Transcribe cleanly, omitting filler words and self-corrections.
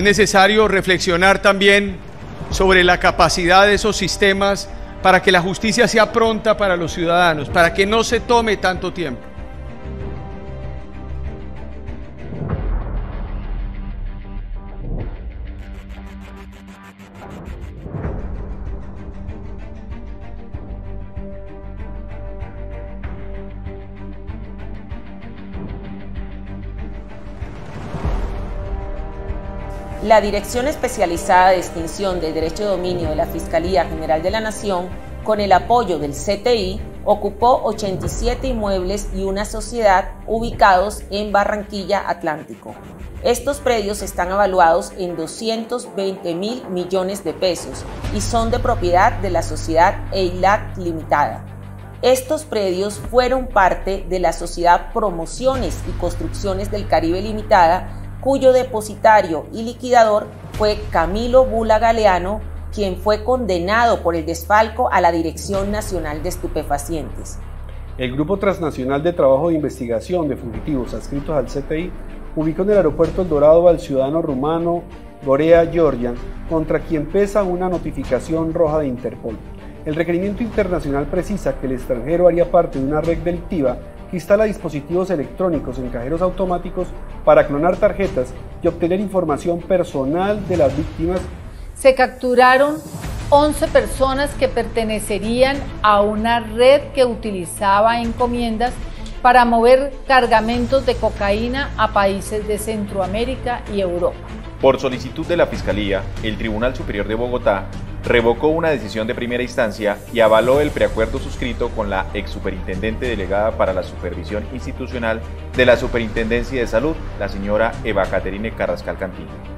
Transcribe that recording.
necesario reflexionar también sobre la capacidad de esos sistemas para que la justicia sea pronta para los ciudadanos, para que no se tome tanto tiempo. La Dirección Especializada de Extinción del Derecho de Dominio de la Fiscalía General de la Nación, con el apoyo del CTI, ocupó 87 inmuebles y una sociedad ubicados en Barranquilla Atlántico. Estos predios están evaluados en 220.000 millones de pesos y son de propiedad de la sociedad EILAC Limitada. Estos predios fueron parte de la sociedad Promociones y Construcciones del Caribe Limitada, cuyo depositario y liquidador fue Camilo Bula Galeano, quien fue condenado por el desfalco a la Dirección Nacional de Estupefacientes. El Grupo Transnacional de Trabajo de Investigación de Fugitivos adscritos al CTI ubicó en el aeropuerto El Dorado al ciudadano rumano Gorea Georgian, contra quien pesa una notificación roja de Interpol. El requerimiento internacional precisa que el extranjero haría parte de una red delictiva que instala dispositivos electrónicos en cajeros automáticos para clonar tarjetas y obtener información personal de las víctimas. Se capturaron 11 personas que pertenecerían a una red que utilizaba encomiendas para mover cargamentos de cocaína a países de Centroamérica y Europa. Por solicitud de la Fiscalía, el Tribunal Superior de Bogotá revocó una decisión de primera instancia y avaló el preacuerdo suscrito con la exsuperintendente delegada para la supervisión institucional de la Superintendencia de Salud, la señora Eva Caterine Carrascal Cantillo.